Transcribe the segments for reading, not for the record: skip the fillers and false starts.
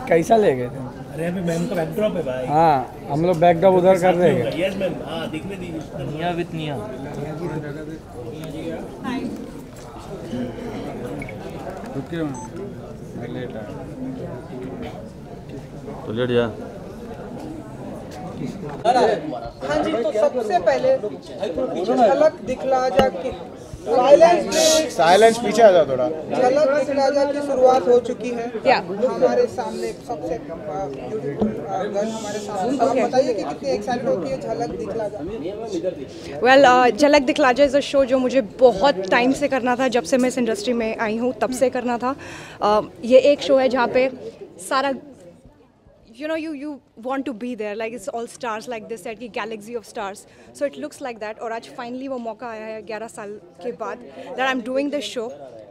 कैसा ले गए थे? अरे अभी मैम का बैकड्रॉप है भाई। हाँ, हम लोग बैकड्रॉप उधर कर रहे हैं। यस मैम, हाँ दिखने दीजिए। निया विथ निया। तो लेट जा। हाँ जी, तो सबसे पहले झलक दिखला जा की साइलेंस पीछे आ जाओ थोड़ा। झलक दिखला जा की शुरुआत हो चुकी है। हमारे सामने सबसे ब्यूटीफुल गर्ल हमारे सामने। तो आप बताइए कि कितनी एक्साइटेड होती है झलक दिखला जा। वेल, झलक दिखला जा इज़ अ शो जो मुझे बहुत टाइम से करना था। जब से मैं इस इंडस्ट्री में आई हूँ तब से करना था। ये एक शो है जहाँ पे सारा you want to be there, like it's all stars like this set की galaxy of stars, so it looks like that। और आज finally वो मौका आया है 11 साल के बाद that I'm doing this show,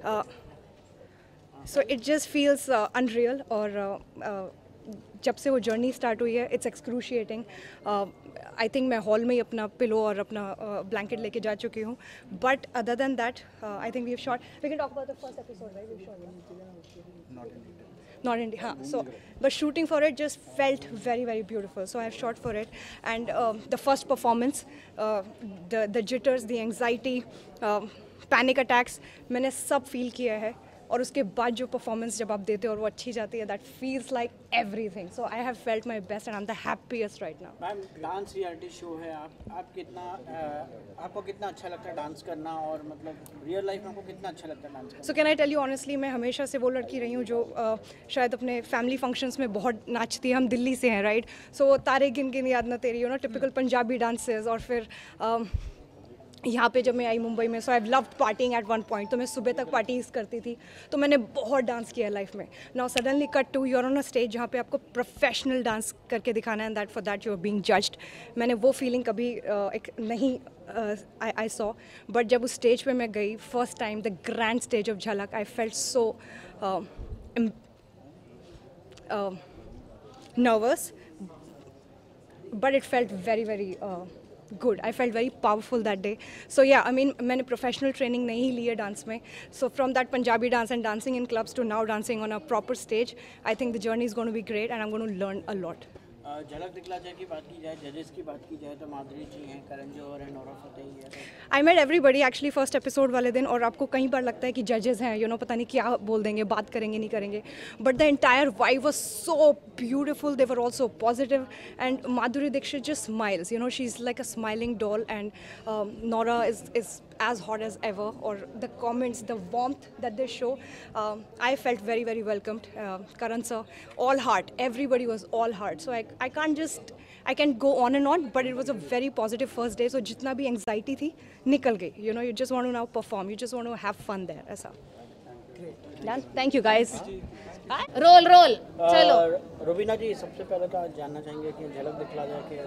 so it just feels unreal। और जब से वो जर्नी स्टार्ट हुई है it's excruciating। आई थिंक मैं हॉल में ही अपना पिलो और अपना ब्लैंकेट लेके जा चुकी हूँ, but other than that I think we have shot, we can talk about the first episode, right? We shot not in India, so but shooting for it just felt very very beautiful, so I have shot for it। And the first performance, the jitters, the anxiety, panic attacks, मैंने सब feel किया है। और उसके बाद जो performance जब आप देते हो और वो अच्छी जाती है, that feels like everything, so I have felt my best and I am the happiest right now. Ma'am, dance reality show है, आप कितना आपको कितना अच्छा लगता है डांस करना, और मतलब रियल लाइफ में आपको कितना अच्छा लगता है डांस करना? So can I tell you honestly, मैं हमेशा से वो लड़की रही हूँ जो शायद अपने फैमिली फंक्शंस में बहुत नाचती है। हम दिल्ली से हैं, राइट? सो तारे गिन गिन याद ना तेरी, टिपिकल पंजाबी डांसेस। और फिर यहाँ पे जब मैं आई मुंबई में, so I loved partying at one point, तो मैं सुबह तक पार्टीज करती थी, तो मैंने बहुत डांस किया लाइफ में। Now suddenly cut to you're on a stage जहाँ पे आपको प्रोफेशनल डांस करके दिखाना है, and that for that you are being judged. मैंने वो फीलिंग कभी नहीं आई सॉ, बट जब उस स्टेज पे मैं गई first time, the grand stage of Jhalak, I felt so nervous, but it felt very very good। I felt very powerful that day। So yeah, I mean, मैंने professional training नहीं ली है dance में, so from that Punjabi dance and dancing in clubs to now dancing on a proper stage, I think the journey is going to be great and I'm going to learn a lot। झलक दिखला जाए की बात की जाए, जजेस की बात की जाए, तो माधुरी जी हैं, करण जौहर है, नोरा फतेही है। I met everybody actually first episode वाले दिन, और आपको कई बार लगता है कि जजेस हैं, पता नहीं क्या बोल देंगे, बात करेंगे नहीं करेंगे, but the entire vibe was so beautiful. They were also positive, and Madhuri Dixit just smiles, she is like a smiling doll, and Nora is as hot as ever, or the comments, the warmth that they show, I felt very very welcomed। Karan sir, all heart, everybody was all heart, so I can't go on and on, but it was a very positive first day। So jitna bhi anxiety thi nikal gayi, you just want to now perform, you just want to have fun there, aisa। Done, thank you guys। Roll चलो। रुबीना जी, सबसे पहले तो आज जानना चाहेंगे कि झलक दिखला जाए कि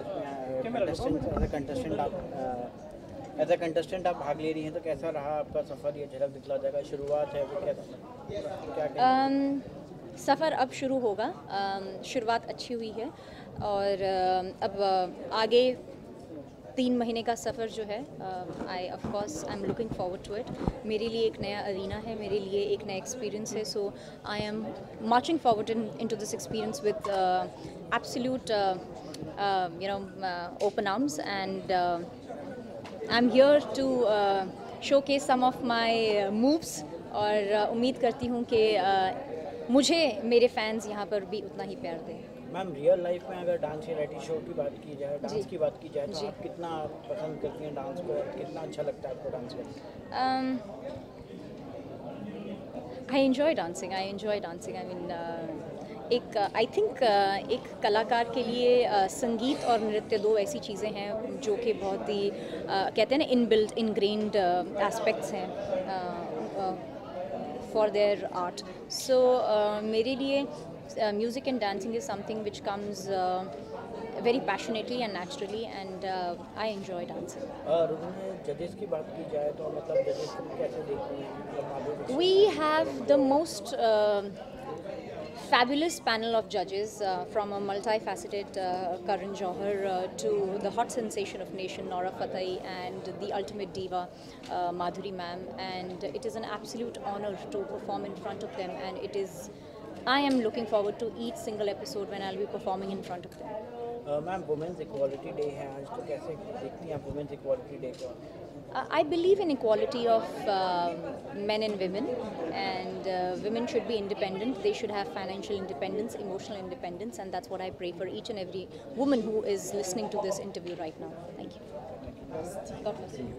एज अ कंटेस्टेंट आप भाग ले रही हैं, तो कैसा रहा आपका सफ़र? ये झलक दिखला जाएगा शुरुआत है, वो क्या सफ़र अब शुरू होगा। शुरुआत अच्छी हुई है, और अब आगे 3 महीने का सफ़र जो है, I of course I am looking forward to it. मेरे लिए एक नया अरीना है, मेरे लिए एक नया एक्सपीरियंस है, so I am marching forward into this experience with absolute open arms, and I'm here to showcase some of my moves, और उम्मीद करती हूँ कि मुझे मेरे फैंस यहाँ पर भी उतना ही प्यार दें। मैम, रियल लाइफ में अगर डांस रियलिटी शो की बात की जाए, डांस की बात की जाए, तो आप कितना पसंद करती हैं डांस को, कितना अच्छा लगता है आपको डांस करना? I enjoy dancing, I mean, I think एक कलाकार के लिए संगीत और नृत्य 2 ऐसी चीज़ें हैं जो कि बहुत ही कहते हैं ना, इनबिल्ट इनग्रेन्ड एस्पेक्ट्स हैं फॉर देयर आर्ट। सो मेरे लिए music and dancing is something which comes very passionately and naturally, and I enjoy dancing। जजेस की बात की जाए तो मतलब जजेस को कैसे देखते हैं? We have the most fabulous panel of judges, from a multifaceted Karan Jauhar to the hot sensation of nation Nora Fatahi, and the ultimate diva Madhuri ma'am, and it is an absolute honor to perform in front of them, and it is I am looking forward to each single episode when I'll be performing in front of them. Ma'am women's equality day है आज, तो कैसे देखती हैं आप women's equality day को? I believe in equality of men and women, and women should be independent. They should have financial independence, emotional independence, and that's what I pray for each and every woman who is listening to this interview right now. Thank you. God bless you.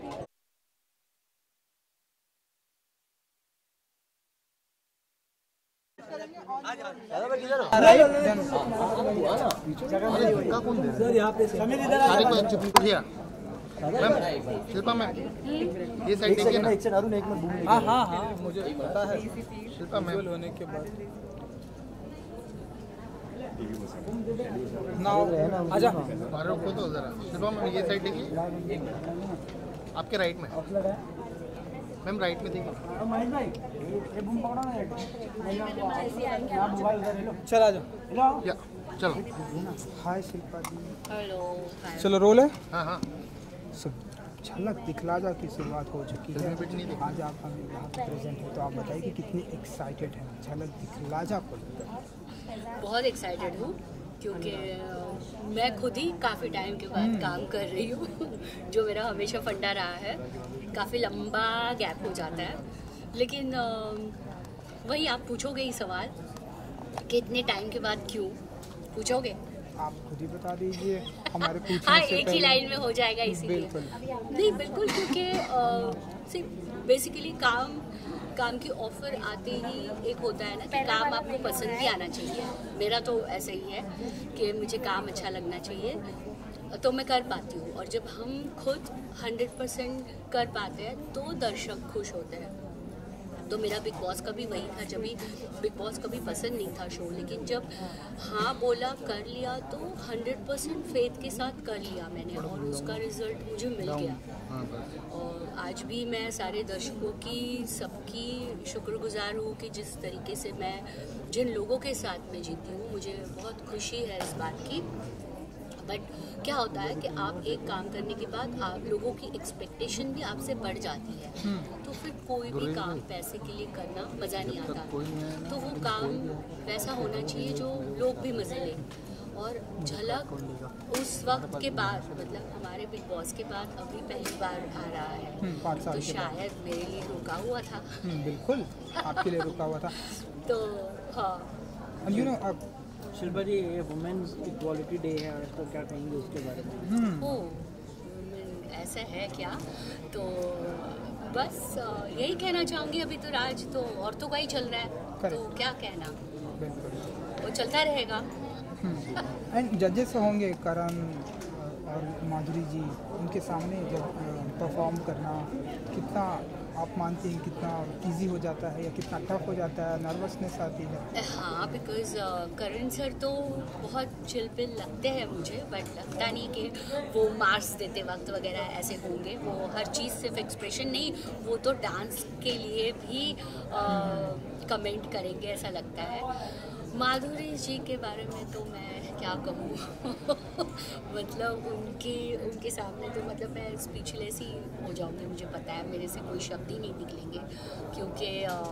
Shilpa ma'am ये side देखिए ना। हाँ मुझे पता है। Shilpa ma'am होने के बाद आजा बाहर रुको तो जरा। शिल्पा मैम ये साइड देखिए, आपके राइट में मैम, राइट में देखिए। चल आजा। या चलो। हाय शिल्पा जी। Hello. चलो रोल है। हाँ झलक दिखला जा की शुरुआत हो चुकी है। बेट नहीं देखी। आज आप हमें यहाँ पे प्रेजेंट है, तो आप बताइए कि कितनी एक्साइटेड हैं झलक दिखला जा को? बहुत एक्साइटेड हूँ क्योंकि मैं खुद ही काफ़ी टाइम के बाद काम कर रही हूँ जो मेरा हमेशा फंडा रहा है। काफ़ी लंबा गैप हो जाता है, लेकिन वही आप पूछोगे ही सवाल कि इतने टाइम के बाद क्यों पूछोगे? आप खुद ही बता दीजिए हमारे पूछने हाँ, से एक ही लाइन में हो जाएगा इसीलिए। नहीं बिल्कुल, क्योंकि बेसिकली काम की ऑफर आते ही एक होता है ना कि काम आपको पसंद भी आना चाहिए। मेरा तो ऐसा ही है कि मुझे काम अच्छा लगना चाहिए तो मैं कर पाती हूँ, और जब हम खुद 100% कर पाते हैं तो दर्शक खुश होते हैं। तो मेरा बिग बॉस का भी वही था, जब भी बिग बॉस कभी पसंद नहीं था शो, लेकिन जब हाँ बोला कर लिया तो 100% फेथ के साथ कर लिया मैंने, और उसका रिजल्ट मुझे मिल गया। और आज भी मैं सारे दर्शकों की सबकी शुक्रगुजार हूँ कि जिस तरीके से मैं जिन लोगों के साथ में जीती हूँ, मुझे बहुत खुशी है इस बात की। बट क्या होता है कि आप एक काम करने के बाद आप लोगों की एक्सपेक्टेशन भी आपसे बढ़ जाती है, तो फिर कोई भी काम पैसे के लिए करना मज़ा नहीं आता। तो वो काम वैसा होना चाहिए जो लोग भी मज़े लें। और झलक उस वक्त के बाद, मतलब हमारे बिग बॉस के बाद अभी पहली बार आ रहा है, तो शायद मेरे लिए रुका हुआ था। बिल्कुल आपके लिए रुका हुआ था। तो हाँ, शिल्पा जी, ये वुमेन्स इक्वालिटी डे है आज, तो क्या कहेंगे उसके बारे में? ऐसा है क्या? तो बस यही कहना चाहूँगी, अभी तो राज तो औरतों का ही चल रहा है, तो क्या कहना, वो चलता रहेगा। एंड जजेस होंगे करण और माधुरी जी, उनके सामने जब परफॉर्म करना कितना आप मानती हैं, कितना इजी हो जाता है या कितना टफ हो जाता है, नर्वसनेस आती है? हाँ, बिकॉज करण सर तो बहुत चिलपिल लगते हैं मुझे, बट लगता नहीं कि वो मार्क्स देते वक्त वगैरह ऐसे होंगे। वो हर चीज़ सिर्फ एक्सप्रेशन नहीं, वो तो डांस के लिए भी कमेंट करेंगे ऐसा लगता है। माधुरी जी के बारे में तो मैं क्या कहूँ मतलब उनके सामने तो मतलब मैं स्पीचलेस ही हो जाऊँगी। मुझे पता है मेरे से कोई शब्द ही नहीं निकलेंगे, क्योंकि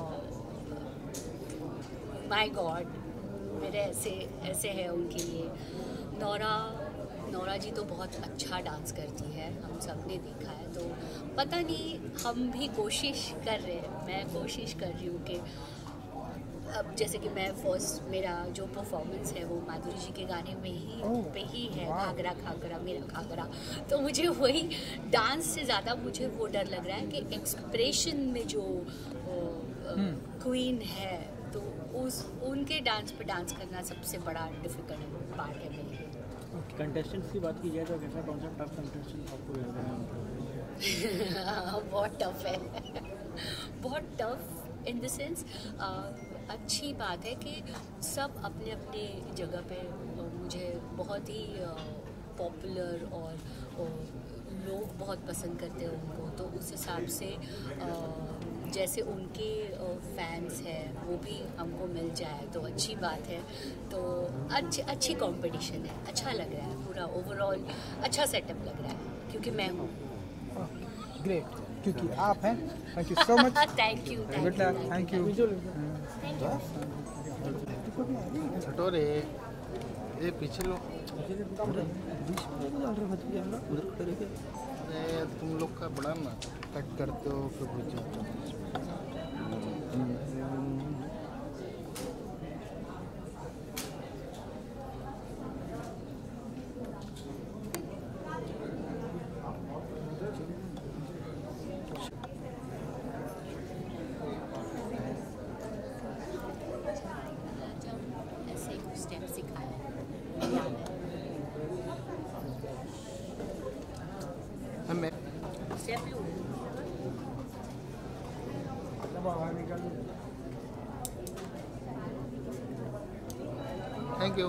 माय गॉड मेरे ऐसे है उनके लिए। नौरा जी तो बहुत अच्छा डांस करती है, हम सब ने देखा है। तो पता नहीं, हम भी कोशिश कर रहे हैं, मैं कोशिश कर रही हूँ कि अब जैसे कि मैं फर्स्ट मेरा जो परफॉर्मेंस है वो माधुरी जी के गाने में पे ही है, घाघरा घाघरा मेरा घाघरा। तो मुझे वही डांस से ज़्यादा मुझे वो डर लग रहा है कि एक्सप्रेशन में जो क्वीन है, तो उनके डांस पे डांस करना सबसे बड़ा डिफिकल्ट पार्ट है मेरे लिए। कंटेस्टेंट्स की बात की जाए तो कैसा, कौन सा टफ कंटेस्टेंट आपको लग रहा है? बहुत टफ है बहुत टफ इन द सेंस। अच्छी बात है कि सब अपने अपने जगह पे मुझे बहुत ही पॉपुलर और लोग बहुत पसंद करते हैं उनको, तो उस हिसाब से जैसे उनके फैंस हैं वो भी हमको मिल जाए तो अच्छी बात है। तो अच्छी कंपटीशन है, अच्छा लग रहा है, पूरा ओवरऑल अच्छा सेटअप लग रहा है क्योंकि मैं हूँ। ग्रेट, क्योंकि आप हैं। Thank you so much. Thank you good luck. Thank you. छठोरे ये पीछे लो। अरे तुम लोग का बड़ा ना कट करते हो फिर घुस जाते हो। ऐसे कुछ स्टेप सिखाया हमें स्टेप लो। Thank you.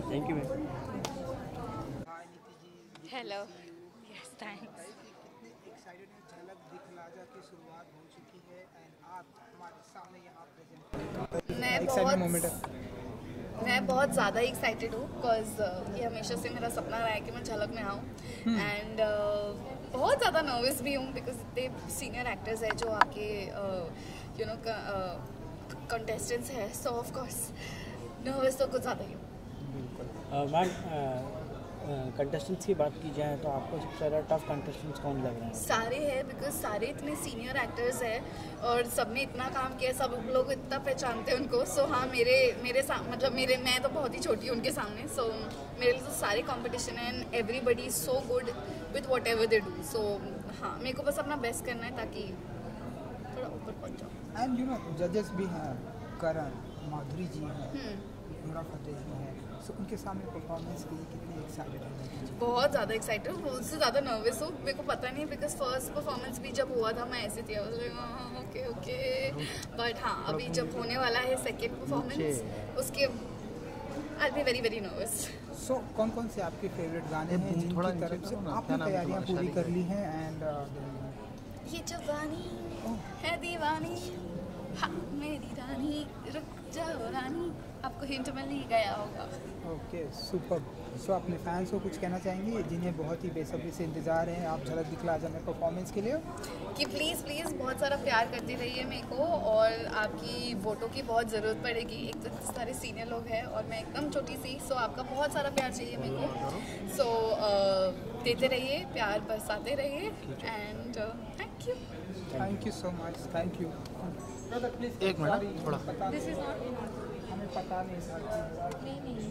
Hello yes thanks. Excited हैं, झलक दिखलाजा की शुरुआत हो चुकी है एंड आप हमारे सामने यहाँ प्रेजेंट। एक्साइटेड मोमेंट है। मैं बहुत ज़्यादा एक्साइटेड हूँ बिकॉज ये हमेशा से मेरा सपना रहा है कि मैं झलक में आऊँ एंड बहुत ज़्यादा नर्वस भी हूँ बिकॉज इतने सीनियर एक्टर्स हैं जो आपके यू नो कंटेस्टेंट्स हैं, सो ऑफ कोर्स नर्वस तो कुछ ज़्यादा ही हूँ। मैम कंटेस्टेंट्स की बात की जाए तो आपको सबसे ज़्यादा टफ कंटेस्टेंट्स कौन लग रहे हैं? सारे हैं बिकॉज सारे इतने सीनियर एक्टर्स हैं और सबने इतना काम किया, सब लोग इतना पहचानते हैं उनको। सो हाँ मतलब मैं तो बहुत ही छोटी हूँ उनके सामने। सो मेरे लिए तो सारे कंपटीशन है and everybody is so good with whatever they do. So हाँ मेरे को बस अपना बेस्ट करना है ताकि थोड़ा ऊपर पहुँच जाऊँ। एंड यू नो जजेस भी हैं, करण, माधुरी जी हैं, नूरा फतेह जी हैं, सो उनके सामने परफॉर्मेंस के लिए कितने एक्साइटेड हैं? बहुत ज़्यादा एक्साइटेड हूँ, उससे ज़्यादा नर्वस हूँ। मेरे को पता नहीं बिकॉज फर्स्ट परफॉर्मेंस भी जब हुआ था मैं ऐसे थी, ओके ओके, बट हाँ अभी जब होने वाला है सेकेंड परफॉर्मेंस उसके I be very very nervous. So कौन कौन से आपके फेवरेट गाने हैं जिनकी तरफ से आपने तैयारियां पूरी कर ली हैं? एंड ये जवानी है दीवानी, हाँ मेरी रानी, रुक जाओ रानी, आपको हिंट मिल ही गया होगा। Okay super. सो अपने फैंस को कुछ कहना चाहेंगे जिन्हें बहुत ही बेसब्री से इंतज़ार है आप झलक दिखलाजा में परफॉर्मेंस के लिए? कि प्लीज़ प्लीज़ बहुत सारा प्यार करते रहिए मेरे को और आपकी वोटों की बहुत ज़रूरत पड़ेगी। एक तो सारे सीनियर लोग हैं और मैं एकदम छोटी सी, सो आपका बहुत सारा प्यार चाहिए मेरे को। सो देते रहिए, प्यार बरसाते रहिए and thank you. Thank you so much. Thank you. एक मिनट थोड़ा हमें पता नहीं था। नहीं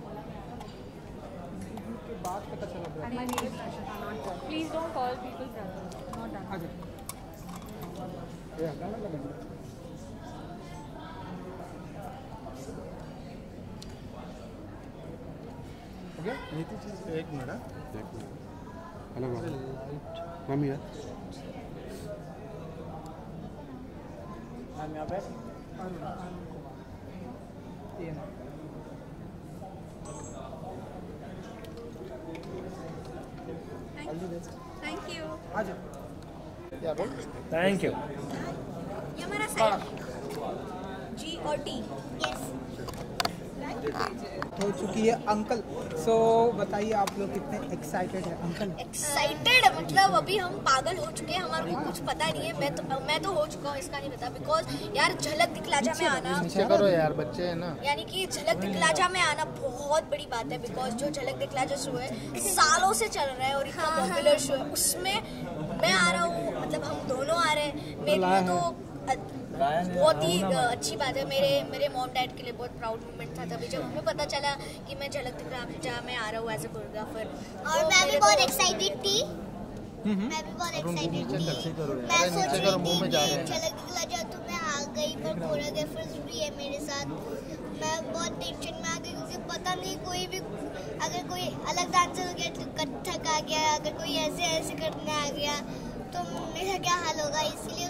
के बाद पता चला। Please don't call people brother, not done. एक मिनट हेलो मैम यार मैम यहाँ पे थैंक यू। क्या बोल? Thank you. ये हमारा साइड जी और टी। यस हो चुकी है अंकल। सो बताइए आप लोग कितने एक्साइटेड हैं अंकल? एक्साइटेड मतलब अभी हम पागल हो चुके हैं, हमारे को कुछ पता नहीं है। मैं तो हो चुका हूँ, इसका नहीं पता बिकॉज यार झलक दिखलाजा में आना, नीचे करो यार बच्चे है ना, यानी कि झलक दिखलाजा में आना बहुत बड़ी बात है बिकॉज जो झलक दिखलाजा शो है सालों से चल रहा है और इतना पॉपुलर शो है, उसमें मैं आ रहा हूँ, मतलब हम दोनों आ रहे हैं। मेरे लिए तो बहुत ही अच्छी बात है। मेरे मॉम डैड के लिए बहुत प्राउड मोमेंट था तभी जब हमें पता चला कि मैं झलक दिखलाजा में आ रहा हूँ एज ए कोरियोग्राफर। और मैं भी बहुत एक्साइटेड थी, मैं भी बहुत एक्साइटेड थी। मैं सोच रही थी कि झलक दिखलाजा तो मैं आ गई पर कोरियोग्राफर्स भी है मेरे साथ। मैं बहुत टेंशन में आ गई क्योंकि पता नहीं कोई भी अगर कोई अलग डांसर हो गया तो कथक आ गया, अगर कोई ऐसे करने आ गया तो मेरा क्या हाल होगा, इसीलिए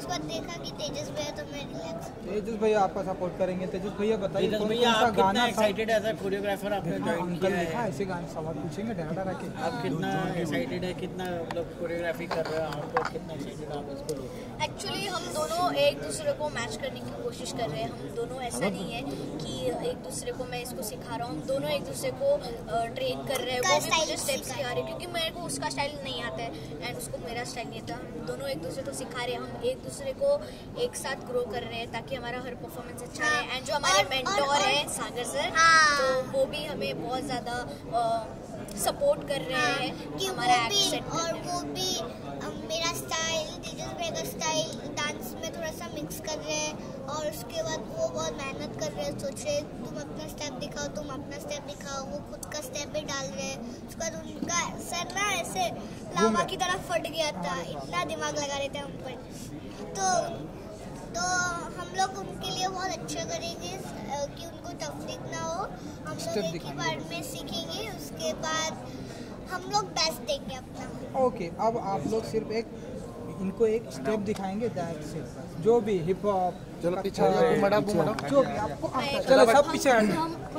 उसके बाद देखा कि तेजस भैया तो मैं रिलैक्स। तेजस भैया आपका सपोर्ट करेंगे। तेजस भैया बताइए तेजस कौन भैया सा आप कितना गाना एक्साइटेड एज अ कोरियोग्राफर आपने ज्वाइन अंकल किया देखा है? ऐसे गाने सवाल पूछेंगे डरा रखे। आप कितना एक्साइटेड है, कितना मतलब कोरियोग्राफी कर रहे हो आप, तो कितना एक्साइटेड आप इसको लेकर? एक्चुअली हम दोनों एक दूसरे को मैच करने की कोशिश कर रहे हैं। हम दोनों ऐसा नहीं है कि एक दूसरे को मैं इसको सिखा रहा हूँ, हम दोनों एक दूसरे को ट्रेन कर रहे हैं। वो भी मुझे स्टेप्स सिखा रहे हैं क्योंकि मेरे को उसका स्टाइल नहीं आता है एंड उसको मेरा स्टाइल नहीं आता। हम दोनों एक दूसरे को सिखा रहे हैं, हम एक दूसरे को एक साथ ग्रो कर रहे हैं ताकि हमारा हर परफॉर्मेंस अच्छा रहे। एंड जो हमारे मेंटोर है सागर सर, तो वो भी हमें बहुत ज़्यादा सपोर्ट कर रहे हैं कि हमारा एक्सेंट, और वो भी मेरा स्टाइल, तेजस भैया का स्टाइल डांस में थोड़ा सा मिक्स कर रहे हैं। और उसके बाद वो बहुत मेहनत कर रहे हैं, सोच रहे हैं तुम अपना स्टेप दिखाओ, तुम अपना स्टेप दिखाओ। वो खुद का स्टेप भी डाल रहे हैं। उसके बाद उनका सर ना ऐसे लावा की तरह फट गया था, इतना दिमाग लगा रहे थे हम पर। तो हम लोग उनके लिए बहुत अच्छा करेंगे कि उनको तकलीफ ना हो। हम लोग एक ही बार में सीखेंगे, उसके बाद हम लोग बेस्ट देंगे अपना। ओके, अब आप लोग सिर्फ इनको एक स्टेप दिखाएंगे, दैट से जो भी हिप हॉप, चलो पीछे आ जाओ, बुमड़ा जो भी आपको आता है। चलो सब पीछे हट।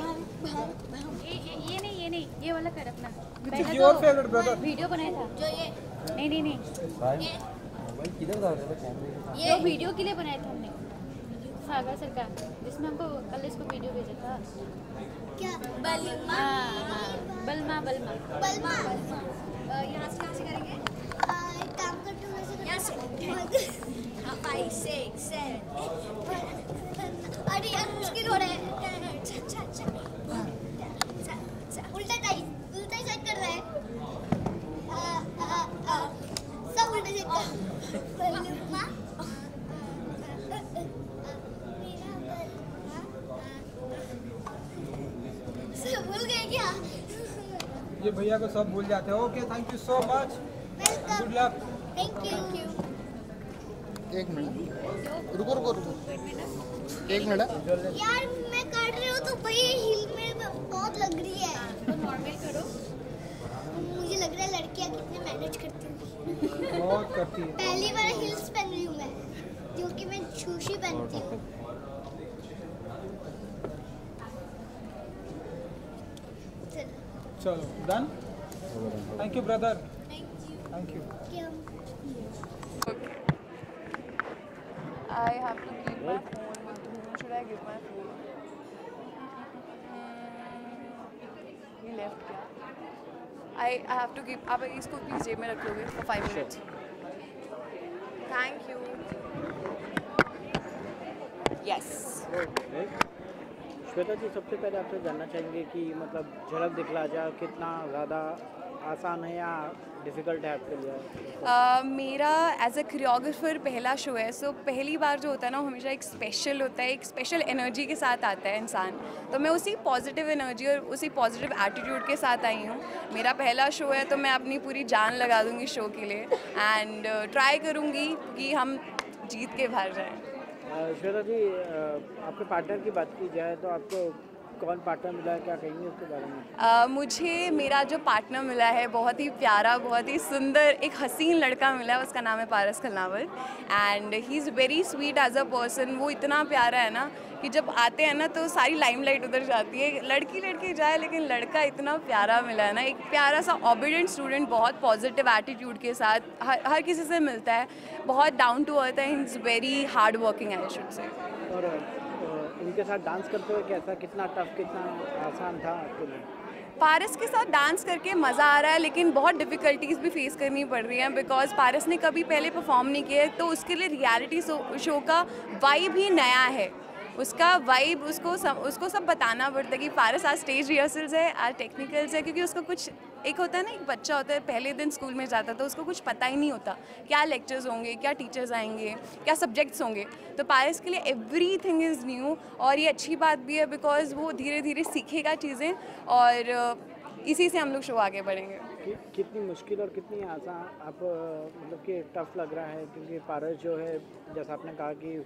ये नहीं ये वाला कर अपना। Which is your favorite brother? Video बनाया था जो ये नहीं ये वीडियो के लिए बनाया था हमने सागर सर का, जिसमें हमको कल इसको वीडियो भेजा था। क्या बलमा? बलमा बलमा बलमा। यहाँ से करेंगे? एक काम करते हैं वैसे यहाँ से 5 6 7 अरे यार मुश्किल हो रहा है। उल्टा साइड कर रहा है। सब उल्टा साइड कर। बलमा सब भूल गए क्या? ये भैया को सब भूल जाते हैं। Okay, thank you so much, good luck. Thank you. एक मिनट रुको एक मिनट यार मैं काट रही हूँ तो भाई हिल में बहुत लग रही है। तो नॉर्मल करो। मुझे लग रहा है लड़कियाँ कितने मैनेज करती हैं। बहुत करती है। पहली बार हिल्स पहन रही हूँ मैं, जो कि मैं शूशी पहनती हूँ। चलो done. Thank you brother. Thank you. I have to keep my phone with whom should I give my phone? He left क्या? I have to keep. आप इसको प्लीज जेब में रख लोगे for 5 minutes. Thank you. Yes. Shweta जी, सबसे पहले आपसे जानना चाहेंगे कि मतलब झलक दिखला जा कितना ज़्यादा आसान है या डिफ़िकल्ट है आपके लिए? मेरा एज अ कोरियोग्राफर पहला शो है, सो पहली बार जो होता है ना, हमेशा एक स्पेशल होता है, एक स्पेशल एनर्जी के साथ आता है इंसान। तो मैं उसी पॉजिटिव एनर्जी और उसी पॉजिटिव एटीट्यूड के साथ आई हूँ। मेरा पहला शो है तो मैं अपनी पूरी जान लगा दूँगी शो के लिए एंड ट्राई करूँगी कि हम जीत के बाहर जाएँ। श्वेता जी, आपके पार्टनर की बात की जाए तो आपको कौन पार्टनर मिला है, क्या कहेंगे उसके बारे में? मुझे मेरा जो पार्टनर मिला है बहुत ही प्यारा, बहुत ही सुंदर, एक हसीन लड़का मिला है। उसका नाम है Paras Khalnavar and he is very sweet as a person. वो इतना प्यारा है ना कि जब आते हैं ना तो सारी लाइमलाइट उधर जाती है। लड़की जाए लेकिन लड़का इतना प्यारा मिला है ना, एक प्यारा सा ऑबिडेंट स्टूडेंट, बहुत पॉजिटिव एटीट्यूड के साथ हर किसी से मिलता है, बहुत डाउन टू अर्थ है। He is very hard working I should say. और उनके साथ डांस करते हुए कैसा, कितना टफ, कितना आसान था आपके लिए? पारस के साथ डांस करके मज़ा आ रहा है, लेकिन बहुत डिफ़िकल्टीज़ भी फेस करनी पड़ रही हैं बिकॉज पारस ने कभी पहले परफॉर्म नहीं किया है, तो उसके लिए रियलिटी शो का वाइब ही नया है। उसका वाइब उसको सब बताना पड़ता है कि पारस आज स्टेज रिहर्सल्स है, आज टेक्निकल्स है, क्योंकि उसका कुछ एक होता है ना, एक बच्चा होता है पहले दिन स्कूल में जाता तो उसको कुछ पता ही नहीं होता क्या लेक्चर्स होंगे, क्या टीचर्स आएंगे, क्या सब्जेक्ट्स होंगे। तो पारस के लिए एवरीथिंग इज़ न्यू और ये अच्छी बात भी है बिकॉज वो धीरे धीरे सीखेगा चीज़ें और इसी से हम लोग शो आगे बढ़ेंगे। कितनी मुश्किल और कितनी आसान आप मतलब कि टफ लग रहा है, क्योंकि पारस जो है जैसा आपने कहा कि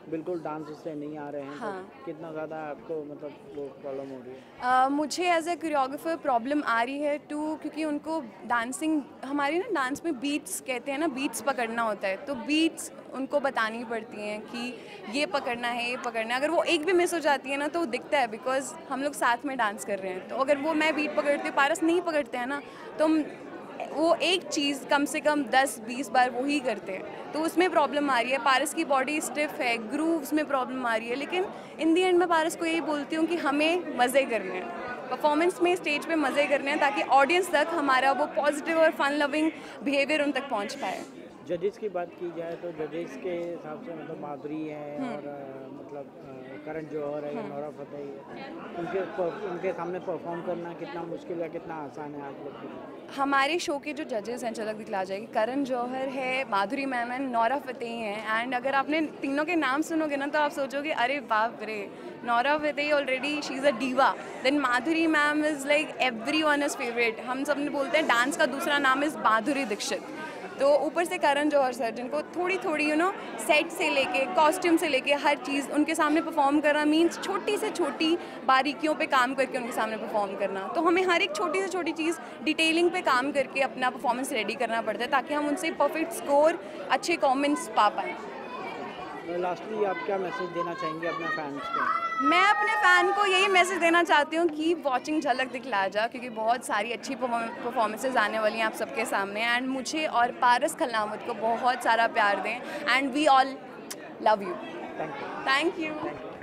बिल्कुल डांस उससे नहीं आ रहे हैं, हाँ। तो कितना ज़्यादा आपको मतलब वो प्रॉब्लम हो रही है? मुझे एज ए कोरियोग्राफर प्रॉब्लम आ रही है क्योंकि उनको डांसिंग, हमारी ना डांस में बीट्स कहते हैं ना, बीट्स पकड़ना होता है, तो बीट्स उनको बतानी पड़ती हैं कि ये पकड़ना है, ये पकड़ना है। अगर वो एक भी मिस हो जाती है ना तो दिखता है, बिकॉज हम लोग साथ में डांस कर रहे हैं। तो अगर वो मैं बीट पकड़ती हूँ, पारस नहीं पकड़ते हैं ना, तो वो एक चीज़ कम से कम 10-20 बार वो ही करते हैं, तो उसमें प्रॉब्लम आ रही है। पारस की बॉडी स्टिफ है, ग्रूव्स में प्रॉब्लम आ रही है, लेकिन इन दी एंड मैं पारस को यही बोलती हूँ कि हमें मज़े करने हैं, परफॉर्मेंस में स्टेज पे मज़े करने हैं, ताकि ऑडियंस तक हमारा वो पॉजिटिव और फन लविंग बिहेवियर उन तक पहुँच पाए। जजेस की बात की जाए तो जजेस के हिसाब से मतलब माधुरी है और मतलब करण जौहर है या नोरा फतेही है, उनके सामने परफॉर्म करना कितना मुश्किल है, कितना आसान है आप लोग के लिए? हमारे शो के जो जजेस हैं, झलक दिखला जाएगी, करण जौहर है, माधुरी मैम है, नोरा फतेही हैं। एंड अगर आपने तीनों के नाम सुनोगे ना तो आप सोचोगे अरे बाप रे, Nora Fatehi already she is a diva, then Madhuri ma'am is like everyone is favourite. हम सब ने बोलते हैं डांस का दूसरा नाम इज़ माधुरी दीक्षित। तो ऊपर से करण जौहर सर, जिनको थोड़ी थोड़ी सेट से लेके कॉस्ट्यूम से लेके हर चीज़ उनके सामने परफॉर्म करना मीन्स छोटी से छोटी बारीकियों पे काम करके उनके सामने परफॉर्म करना। तो हमें हर एक छोटी से छोटी चीज़ डिटेलिंग पे काम करके अपना परफॉर्मेंस रेडी करना पड़ता है, ताकि हम उनसे परफेक्ट स्कोर, अच्छे कमेंट्स पा पाएँ। लास्टली आप क्या मैसेज देना चाहेंगे अपने फैंस को? मैं अपने फ़ैन को यही मैसेज देना चाहती हूँ कि वॉचिंग झलक दिखला जा, क्योंकि बहुत सारी अच्छी परफॉर्मेंसेज आने वाली हैं आप सबके सामने। एंड मुझे और पारस खलनामत को बहुत सारा प्यार दें, and we all love you. Thank you.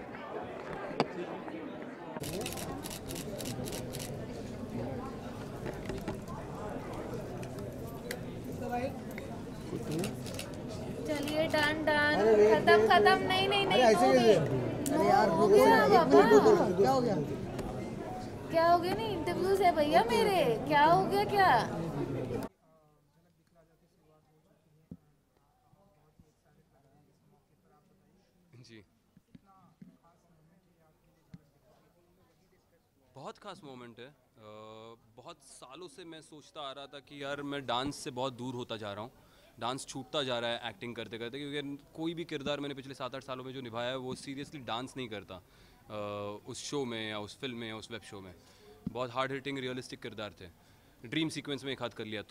चलिए डन डन, खत्म नहीं नहीं नहीं, हो गया बाबा। क्या हो गया? क्या हो गया? नहीं इंटरव्यूज है भैया मेरे, क्या हो गया क्या? जी बहुत खास मोमेंट है। बहुत सालों से मैं सोचता आ रहा था कि यार मैं डांस से बहुत दूर होता जा रहा हूँ, डांस छूटता जा रहा है एक्टिंग करते करते, क्योंकि कोई भी किरदार मैंने पिछले 7-8 सालों में जो निभाया है वो सीरियसली डांस नहीं करता। उस शो में या उस फिल्म में या उस वेब शो में बहुत हार्ड हिटिंग रियलिस्टिक किरदार थे, ड्रीम सीक्वेंस में एक हाथ कर लिया।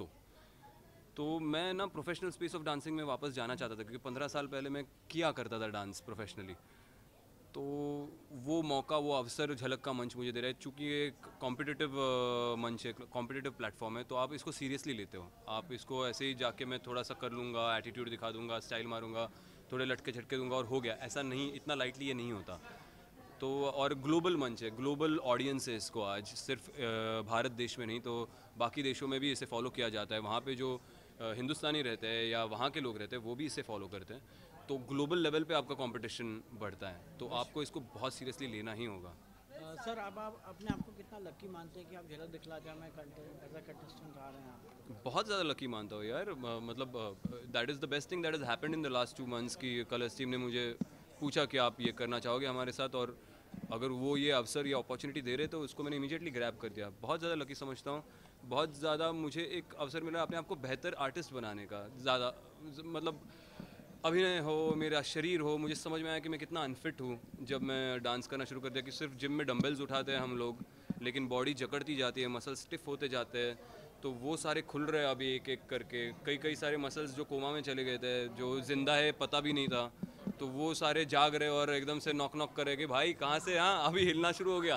तो मैं ना प्रोफेशनल स्पेस ऑफ डांसिंग में वापस जाना चाहता था, क्योंकि 15 साल पहले मैं किया करता था डांस प्रोफेशनली। तो वो मौका, वो अवसर झलक का मंच मुझे दे रहा है। चूँकि एक कॉम्पिटिटिव मंच है, कॉम्पिटिटिव प्लेटफॉर्म है, तो आप इसको सीरियसली लेते हो। आप इसको ऐसे ही जाके मैं थोड़ा सा कर लूँगा, एटीट्यूड दिखा दूँगा, स्टाइल मारूँगा, थोड़े लटके झटके दूँगा और हो गया, ऐसा नहीं, इतना लाइटली ये नहीं होता। तो और ग्लोबल मंच है, ग्लोबल ऑडियंस है इसको आज, सिर्फ भारत देश में नहीं तो बाकी देशों में भी इसे फॉलो किया जाता है। वहाँ पे जो हिंदुस्तानी रहते हैं या वहाँ के लोग रहते हैं वो भी इसे फॉलो करते हैं। तो ग्लोबल लेवल पे आपका कंपटीशन बढ़ता है, तो आपको इसको बहुत सीरियसली लेना ही होगा। सर अब आप अपने आप को कितना लकी मानते हैं कि आप झलक दिखला जा में एज अ कंटेस्टेंट आ रहे हैं आप? बहुत ज़्यादा लकी मानता हूँ यार। मतलब that is the best thing that has happened in the last 2 months कि कलर्स टीम ने मुझे पूछा कि आप ये करना चाहोगे हमारे साथ, और अगर वो ये अवसर या अपॉर्चुनिटी दे रहे तो उसको मैंने इमीडिएटली ग्रैब कर दिया। बहुत ज़्यादा लकी समझता हूँ, बहुत ज़्यादा मुझे एक अवसर मिला अपने आप को बेहतर आर्टिस्ट बनाने का। ज़्यादा मतलब अभिनय हो, मेरा शरीर हो, मुझे समझ में आया कि मैं कितना अनफिट हूँ जब मैं डांस करना शुरू कर दिया। कि सिर्फ जिम में डंबल्स उठाते हैं हम लोग, लेकिन बॉडी जकड़ती जाती है, मसल स्टिफ होते जाते हैं, तो वो सारे खुल रहे हैं अभी एक एक करके। कई सारे मसल्स जो कोमा में चले गए थे, जो जिंदा है पता भी नहीं था, तो वो सारे जाग रहे और एकदम से नॉक नॉक करे कि भाई कहाँ से, हाँ अभी हिलना शुरू हो गया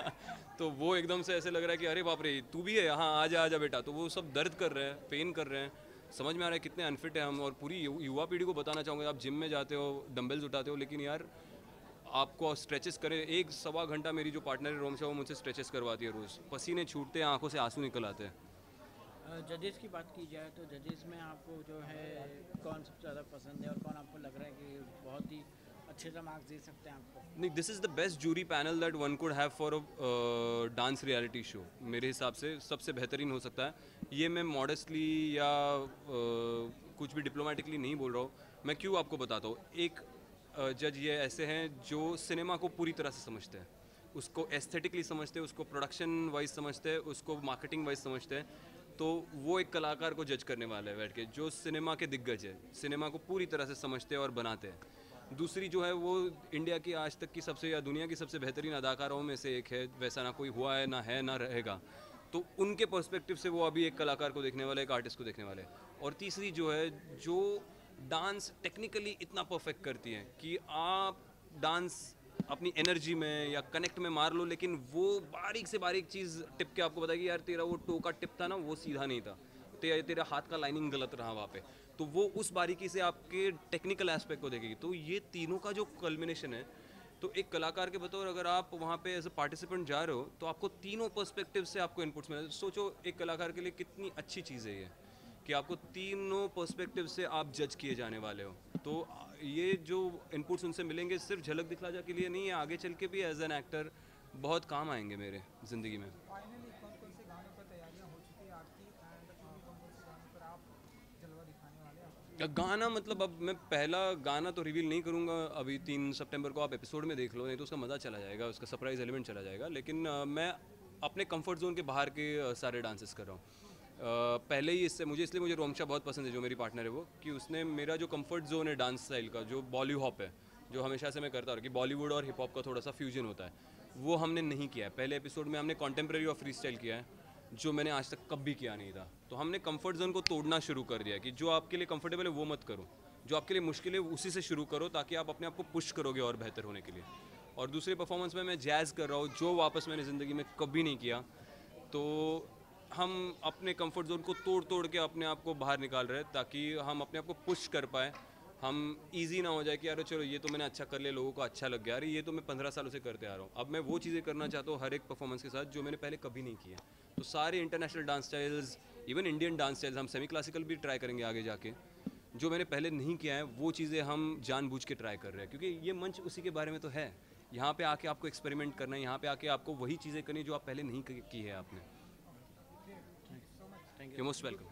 तो वो एकदम से ऐसे लग रहा है कि अरे बाप रे तू भी है, हाँ आजा आजा बेटा। तो वो सब दर्द कर रहे हैं, पेन कर रहे हैं, समझ में आ रहा है कितने अनफिट है हम। और पूरी युवा पीढ़ी को बताना चाहूँगा, आप जिम में जाते हो, डंबल्स उठाते हो, लेकिन यार आपको स्ट्रेचेस करें। 1-1.25 घंटा मेरी जो पार्टनर है रोमशा, वो मुझसे स्ट्रेचेस करवाती है रोज़। पसीने छूटते हैं, आंखों से आंसू निकल आते हैं। जजेस की बात की जाए तो जजेस में आपको जो है कौन सबसे ज़्यादा पसंद है और कौन आपको लग रहा है कि बहुत ही अच्छे से मार्क्स दे सकते हैं आपको? नहीं, this is the best jury panel that one could have for a dance reality show. मेरे हिसाब से सबसे बेहतरीन हो सकता है। ये मैं मॉडेस्टली या कुछ भी डिप्लोमेटिकली नहीं बोल रहा हूँ। मैं क्यों आपको बताता हूँ। एक जज ये ऐसे हैं जो सिनेमा को पूरी तरह से समझते हैं, उसको एस्थेटिकली समझते हैं, उसको प्रोडक्शन वाइज समझते हैं, उसको मार्केटिंग वाइज समझते हैं। तो वो एक कलाकार को जज करने वाला है बैठ के, जो सिनेमा के दिग्गज है, सिनेमा को पूरी तरह से समझते हैं और बनाते हैं। दूसरी जो है वो इंडिया की आज तक की सबसे या दुनिया की सबसे बेहतरीन अदाकारों में से एक है, वैसा ना कोई हुआ है ना रहेगा। तो उनके पर्सपेक्टिव से वो अभी एक कलाकार को देखने वाले, एक आर्टिस्ट को देखने वाले। और तीसरी जो है, जो डांस टेक्निकली इतना परफेक्ट करती है कि आप डांस अपनी एनर्जी में या कनेक्ट में मार लो, लेकिन वो बारीक से बारीक चीज़ टिप के आपको बताएगी यार तेरा वो टो का टिप था ना वो सीधा नहीं था, तेरा हाथ का लाइनिंग गलत रहा वहाँ पे, तो वो उस बारीकी से आपके टेक्निकल एस्पेक्ट को देखेगी। तो ये तीनों का जो कल्मिनेशन है, तो एक कलाकार के बतौर अगर आप वहाँ पे एज अ पार्टिसिपेंट जा रहे हो तो आपको तीनों पर्सपेक्टिव से आपको इनपुट्स मिले। सोचो एक कलाकार के लिए कितनी अच्छी चीज़ है ये कि आपको तीनों पर्सपेक्टिव से आप जज किए जाने वाले हो। तो ये जो इनपुट्स उनसे मिलेंगे सिर्फ झलक दिखला जा के लिए नहीं है, आगे चल के भी एज एन एक्टर बहुत काम आएंगे मेरे ज़िंदगी में। गाना मतलब अब मैं पहला गाना तो रिवील नहीं करूंगा, अभी 3 सितंबर को आप एपिसोड में देख लो, नहीं तो उसका मज़ा चला जाएगा, उसका सरप्राइज एलिमेंट चला जाएगा। लेकिन मैं अपने कंफर्ट जोन के बाहर के सारे डांसेस कर रहा हूँ। पहले ही इसलिए मुझे रोमशा बहुत पसंद है, जो मेरी पार्टनर है वो, कि उसने मेरा जो कंफर्ट जोन है डांस स्टाइल का, जो बॉली हॉप है, जो हमेशा से मैं करता हूँ कि बॉलीवुड और हिप हॉप का थोड़ा सा फ्यूजन होता है, वो हमने नहीं किया है। पहले एपिसोड में हमने कॉन्टेम्प्रेरी और फ्री स्टाइल किया है, जो मैंने आज तक कभी किया नहीं था। तो हमने कंफर्ट जोन को तोड़ना शुरू कर दिया कि जो आपके लिए कंफर्टेबल है वो मत करो, जो आपके लिए मुश्किल है उसी से शुरू करो, ताकि आप अपने आप को पुश करोगे और बेहतर होने के लिए। और दूसरे परफॉर्मेंस में मैं जैज़ कर रहा हूँ, जो वापस मैंने ज़िंदगी में कभी नहीं किया। तो हम अपने कंफर्ट जोन को तोड़ के अपने आप को बाहर निकाल रहे हैं, ताकि हम अपने आप को पुश कर पाए। हम इजी ना हो जाए कि यार चलो ये तो मैंने अच्छा कर लिया, लोगों को अच्छा लग गया, अरे ये तो मैं 15 सालों से करते आ रहा हूँ। अब मैं वो चीज़ें करना चाहता हूँ हर एक परफॉर्मेंस के साथ जो मैंने पहले कभी नहीं किया। तो सारे international dance styles, even Indian dance styles, हम सेमी क्लासिकल भी ट्राई करेंगे आगे जाके। जो मैंने पहले नहीं किया है वो चीज़ें हम जानबूझ के ट्राई कर रहे हैं, क्योंकि ये मंच उसी के बारे में तो है। यहाँ पे आके आपको एक्सपेरिमेंट करना है, यहाँ पे आके आपको वही चीज़ें करनी जो आप पहले नहीं की है आपने। You most welcome.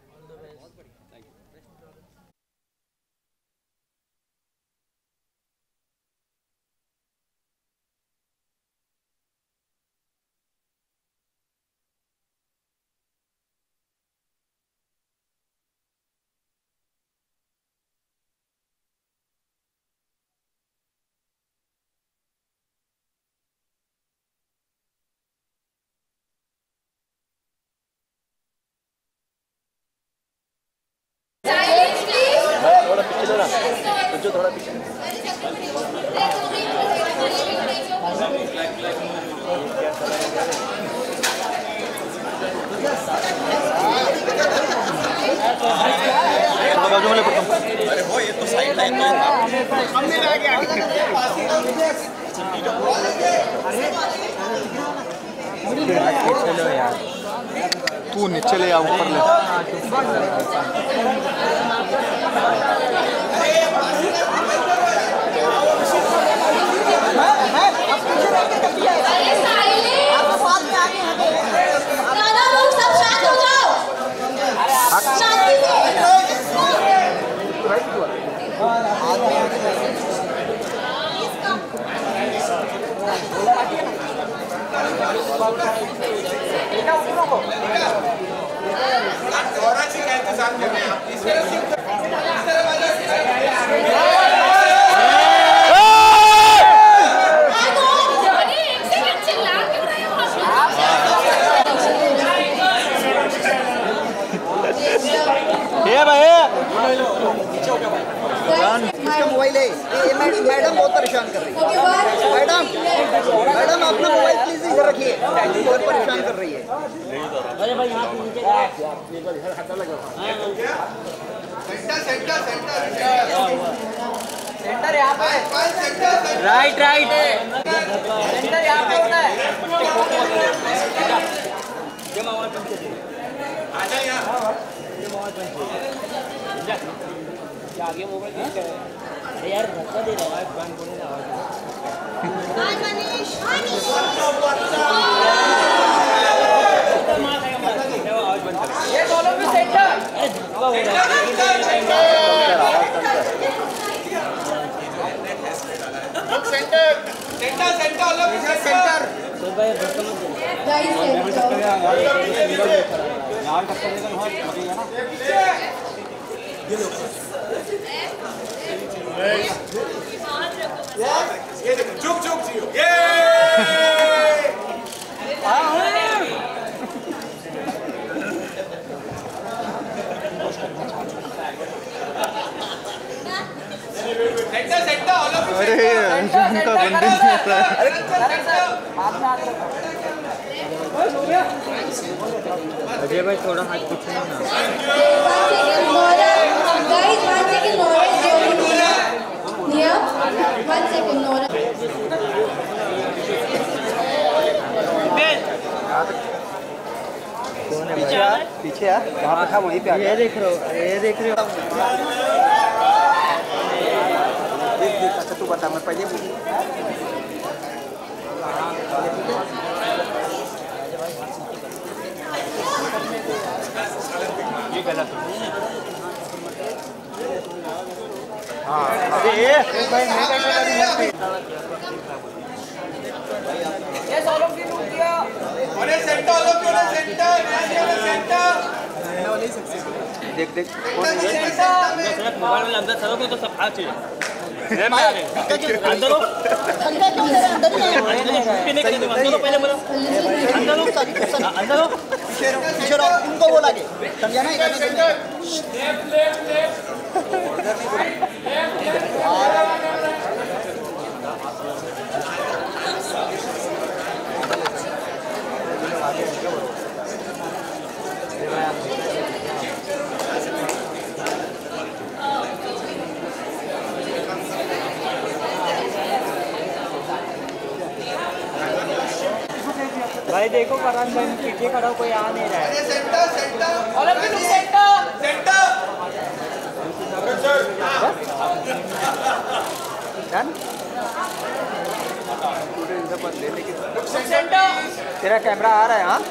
थोड़ा पीछे लेना, तुझे थोड़ा पीछे। अरे वो ये तो साइड लाइन में चलो यार, तू नीचे ले आ, ऊपर ले। मोबाइल है ये मैडम बहुत परेशान कर रही है। मैडम अपना मोबाइल प्लीज इधर रखिए, बहुत परेशान कर रही है। अरे भाई यहाँ सेंटर यहाँ पे, राइट सेंटर यहाँ पे होता है। आजा यार, आगे मोबाइल यार धक्का दे रहा है, बंद होने ना ये दोनों भी सेंटर, अरे धक्का हो रहा है सेंटर तो भाई धक्का मत दे यार टक्कर देगा बहुत लगेगा ना। ये देखो चुप चुप जियो ये अरे अंशुम का बंदे नहीं आता है। अजय भाई थोड़ा हाथ पीछे ना। कौन है भाई? पीछे यार वहाँ पे था वहीं पे आ गया। ये देख रहे हो, ये देख रहे हो। अच्छा तू बता, मैं पहले बोली। ये गलत है। हाँ भाई मैं Yes, all of you look here. On a center, all of you on a center. On a center. देख देख मोबाइल में अंदर चलोगे तो सब आ चाहिए अंदर हो अंदर हो पहले बोलो अंदर हो पीछे रहो उनको बोला के समझा ना भाई देखो करण भाई पीछे खड़ा कोई आ नहीं रहा है। All of you look center. Center. Center. तेरा कैमरा आ रहा है हाँ?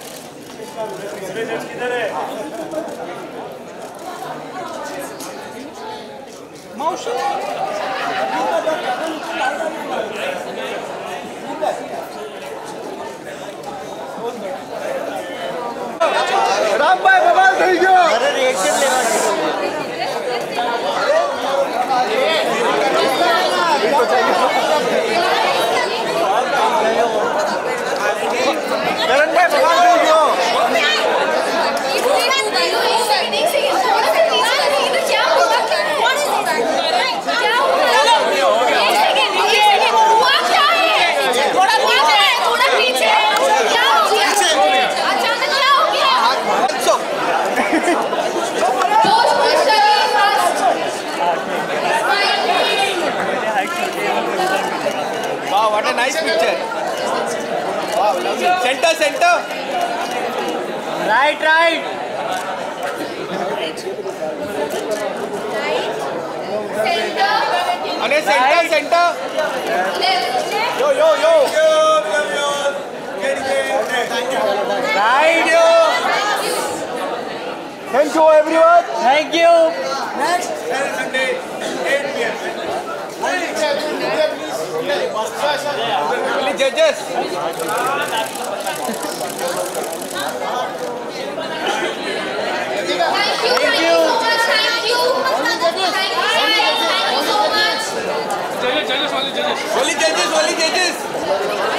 मौसी राम भाई बवाल થઈ ગયો। अरे रिएक्शन लेना करण भाई बवाल થઈ ગયો। Wow, what a nice picture. Wow, lovely. Center, center. Right right अरे center, center. Yo, yo, yo. Right Yo. Thank you everyone. Thank you. Next. Sunday, 8 p.m. Only judges. Only judges.